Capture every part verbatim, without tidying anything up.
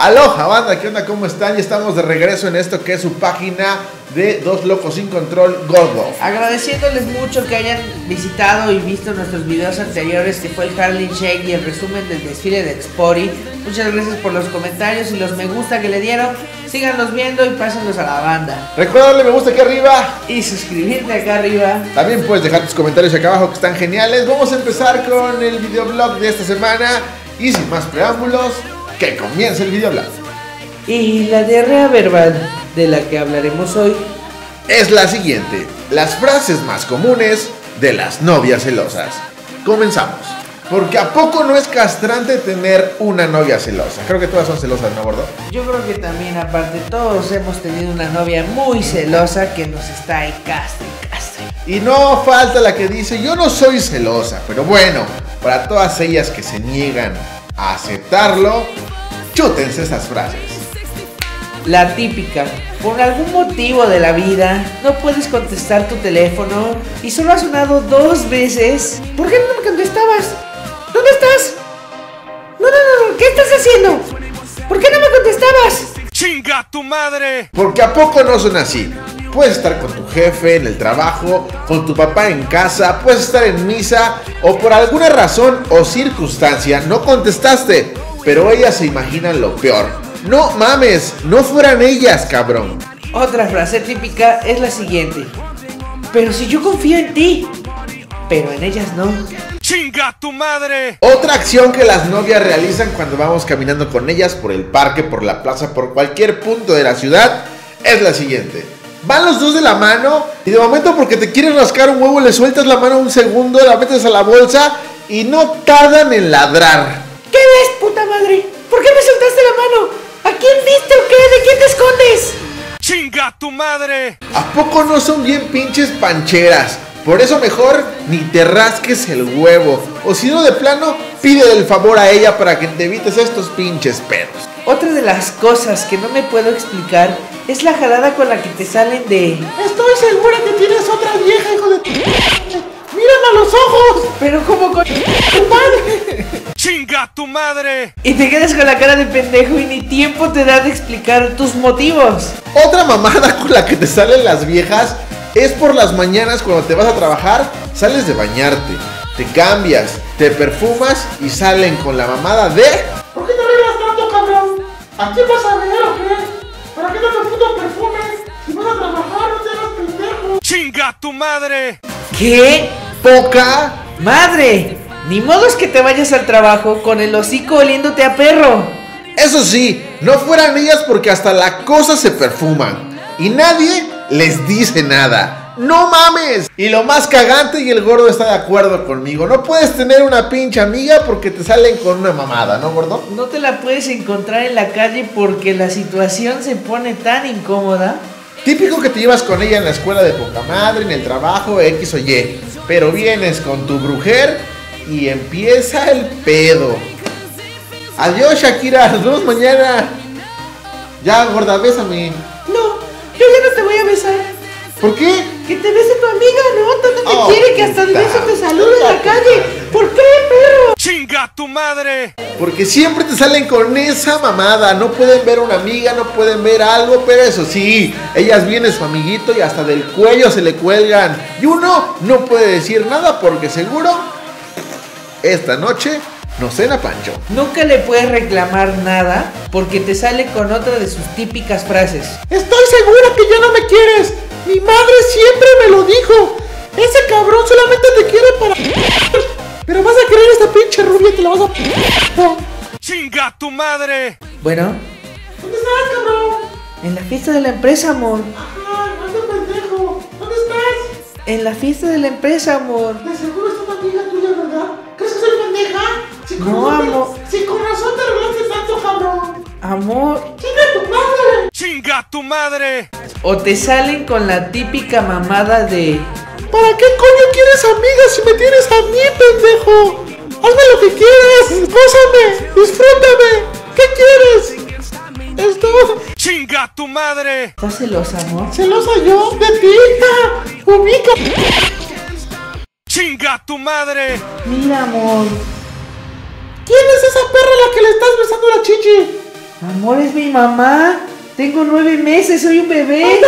Aloha banda, ¿qué onda? ¿Cómo están? Ya estamos de regreso en esto que es su página de Dos Locos Sin Control, Goldwolf. Agradeciéndoles mucho que hayan visitado y visto nuestros videos anteriores, que fue el Harlem Shake y el resumen del desfile de Expori. Muchas gracias por los comentarios y los me gusta que le dieron. Síganlos viendo y pásenlos a la banda. Recuerda darle me gusta aquí arriba y suscribirte acá arriba. También puedes dejar tus comentarios acá abajo que están geniales. Vamos a empezar con el videoblog de esta semana y sin más preámbulos, que comience el videoblog. Y la diarrea verbal de la que hablaremos hoy es la siguiente: las frases más comunes de las novias celosas. Comenzamos. Porque ¿a poco no es castrante tener una novia celosa? Creo que todas son celosas, ¿no, gordo? Yo creo que también, aparte, todos hemos tenido una novia muy celosa que nos está ahí castre y castre. Y no falta la que dice, yo no soy celosa. Pero bueno, para todas ellas que se niegan a aceptarlo, chútense esas frases. La típica: por algún motivo de la vida no puedes contestar tu teléfono y solo ha sonado dos veces. ¿Por qué no me contestabas? ¿Dónde estás? No, no, no, no, ¿qué estás haciendo? ¿Por qué no me contestabas? ¡Chinga tu madre! Porque ¿a poco no son así? Puedes estar con tu jefe en el trabajo, con tu papá en casa, puedes estar en misa o por alguna razón o circunstancia no contestaste, pero ellas se imaginan lo peor. No mames, no fueran ellas, cabrón. Otra frase típica es la siguiente: pero si yo confío en ti, pero en ellas no. ¡Chinga tu madre! Otra acción que las novias realizan cuando vamos caminando con ellas por el parque, por la plaza, por cualquier punto de la ciudad es la siguiente: van los dos de la mano y de momento porque te quieren rascar un huevo le sueltas la mano un segundo, la metes a la bolsa y no tardan en ladrar. ¿Qué ves, puta madre? ¿Por qué me soltaste la mano? ¿A quién viste o qué? ¿De quién te escondes? ¡Chinga tu madre! ¿A poco no son bien pinches pancheras? Por eso mejor ni te rasques el huevo. O si no, de plano, pídele el favor a ella para que te evites estos pinches pedos. Otra de las cosas que no me puedo explicar es la jalada con la que te salen de: estoy segura que tienes otra vieja, hijo de... ¡mírame a los ojos! Pero como con... tu madre. ¡Chinga tu madre! Y te quedas con la cara de pendejo y ni tiempo te da de explicar tus motivos. Otra mamada con la que te salen las viejas es por las mañanas cuando te vas a trabajar, sales de bañarte, te cambias, te perfumas y salen con la mamada de... ¿por qué te arreglas tanto, cabrón? ¿A quién vas a ver o qué? ¿Para qué tanto puto perfume? Si vas a trabajar, no te hagas pendejo. ¡Chinga tu madre! ¿Qué? Poca ¡Madre! Ni modo es que te vayas al trabajo con el hocico oliéndote a perro. Eso sí, no fueran ellas porque hasta la cosa se perfuman y nadie les dice nada. ¡No mames! Y lo más cagante, y el gordo está de acuerdo conmigo, no puedes tener una pinche amiga porque te salen con una mamada, ¿no, gordo? No te la puedes encontrar en la calle porque la situación se pone tan incómoda. Típico que te llevas con ella en la escuela de poca madre, en el trabajo, X o Y, pero vienes con tu brujer y empieza el pedo. Adiós, Shakira, nos vemos mañana. Ya, gorda, bésame. No, yo ya no te voy a besar. ¿Por qué? Que te bese tu amiga, ¿no? Tanto te Oh, quiere que hasta el beso te saluda en la calle. ¿Por qué, perro? ¡Chinga tu madre! Porque siempre te salen con esa mamada. No pueden ver una amiga, no pueden ver algo, pero eso sí, ellas vienen su amiguito y hasta del cuello se le cuelgan. Y uno no puede decir nada porque seguro esta noche no cena Pancho. Nunca le puedes reclamar nada porque te sale con otra de sus típicas frases. Estoy segura que ya no me quieres. Mi madre siempre me lo dijo. Ese cabrón solamente te quiere para... pero vas a querer esta pinche rubia y te la vas a... ¡Chinga tu madre! Bueno, ¿dónde estás, cabrón? en la fiesta de la empresa, amor. Ajá, ande pendejo. ¿Dónde estás? En la fiesta de la empresa, amor. De seguro es una amiga tuya, ¿verdad? ¿Crees que soy pendeja? Si con No, razón te- amor. Si con razón te arreglaste tanto, cabrón. Amor. ¡Chinga tu madre! ¡Chinga tu madre! O te salen con la típica mamada de: ¿Para qué coño quieres amigas si me tienes a mí, pendejo? Hazme lo que quieras, gózame, disfrútame. ¿Qué quieres? Esto... ¡Chinga tu madre! ¿estás celosa, amor? ¿Celosa yo? ¿De ti? ¡Ubica! ¡Chinga tu madre! Mira, amor. ¿Quién es esa perra a la que le estás besando la chichi? Amor, es mi mamá. Tengo nueve meses, soy un bebé.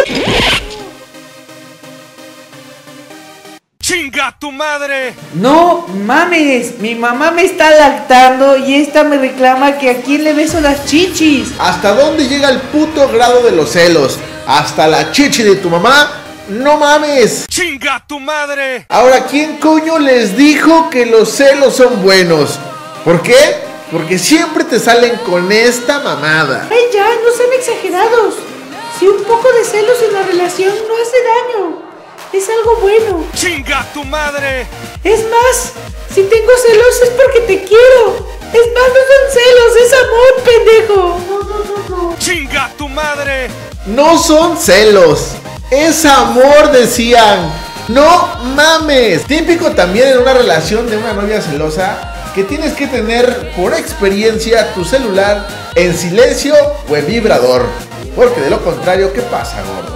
¡Chinga tu madre! No mames, mi mamá me está lactando y esta me reclama que a quién le beso las chichis. ¿Hasta dónde llega el puto grado de los celos? ¿Hasta la chichi de tu mamá? ¡No mames! ¡Chinga tu madre! Ahora, ¿quién coño les dijo que los celos son buenos? ¿Por qué? Porque siempre te salen con esta mamada. Ay, ya, no sean exagerados. Si un poco de celos en la relación no hace daño, es algo bueno. ¡Chinga tu madre! Es más, si tengo celos es porque te quiero. Es más, no son celos, es amor, pendejo. No, no, no, no. ¡Chinga tu madre! No son celos, es amor, decían. No mames. Típico también en una relación de una novia celosa, que tienes que tener por experiencia tu celular en silencio o en vibrador. Porque de lo contrario, ¿qué pasa, gordo?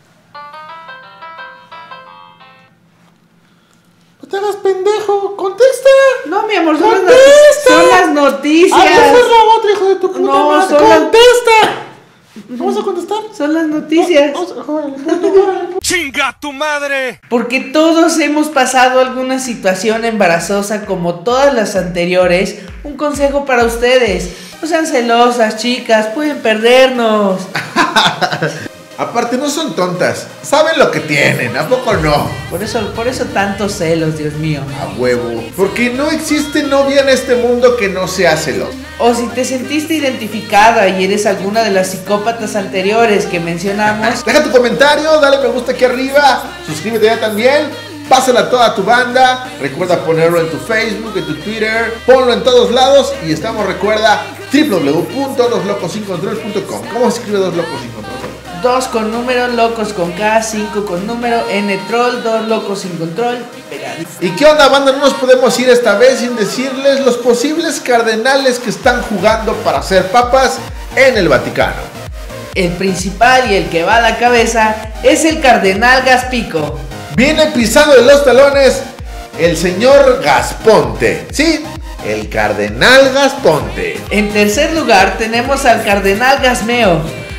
No te hagas pendejo, contesta. No, mi amor, son las, ¡Contesta! noti- son las noticias. ¡Ah, esa es la otra, hijo de tu puta No, madre! son las- ¡Contesta! ¿Vamos a contestar? Son las noticias. Vamos a- órale, punto, órale. ¡Chinga tu madre! Porque todos hemos pasado alguna situación embarazosa como todas las anteriores. Un consejo para ustedes: no sean celosas, chicas, pueden perdernos. Aparte, no son tontas, saben lo que tienen, ¿a poco no? Por eso, por eso tantos celos, Dios mío. A huevo. Porque no existe novia en este mundo que no sea celosa. O si te sentiste identificada y eres alguna de las psicópatas anteriores que mencionamos, Deja tu comentario, dale me gusta aquí arriba, suscríbete ya también, pásala a toda tu banda, recuerda ponerlo en tu Facebook, en tu Twitter, ponlo en todos lados y estamos, recuerda, w w w punto dos locos sin control punto com. ¿Cómo se escribe Dos Locos Sin Control? dos con número, locos con K, cinco con número, N troll, dos locos sin control, pegadito. ¿Y qué onda, banda? No nos podemos ir esta vez sin decirles los posibles cardenales que están jugando para ser papas en el Vaticano. El principal y el que va a la cabeza es el cardenal Gaspico. Viene pisando de los talones el señor Gasponte. Sí, el cardenal Gasponte. En tercer lugar tenemos al cardenal Gasmeo.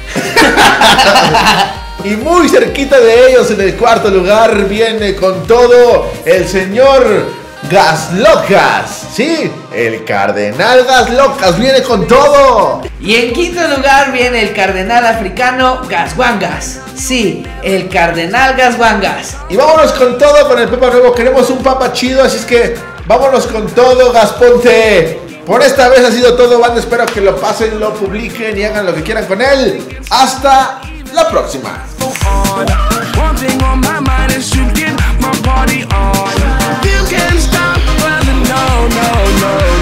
Y muy cerquita de ellos, en el cuarto lugar, viene con todo el señor Gaslocas. Sí, el cardenal Gaslocas viene con todo. Y en quinto lugar viene el cardenal africano Gaswangas. Sí, el cardenal Gaswangas. Y vámonos con todo con el Papa Nuevo. Queremos un Papa chido, así es que vámonos con todo, Gasponte. Por esta vez ha sido todo, banda. Espero que lo pasen, lo publiquen y hagan lo que quieran con él. Hasta la próxima. One thing on my mind is to get my party on. You can't stop, brother, no, no, no.